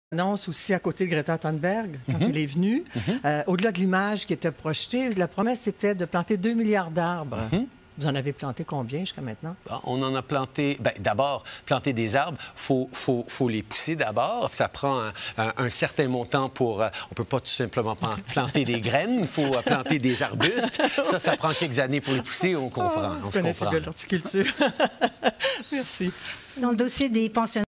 Annonce aussi à côté de Greta Thunberg, quand il est venu. Au-delà de l'image qui était projetée, la promesse était de planter 2 milliards d'arbres. Vous en avez planté combien jusqu'à maintenant? On en a planté... Bien, d'abord, planter des arbres, faut les pousser d'abord. Ça prend un certain montant pour... on ne peut pas tout simplement planter des graines. Il faut planter des arbustes. Ça prend quelques années pour les pousser. On comprend. Vous connaissez bien l'horticulture. Merci. Dans le dossier des pensionnats,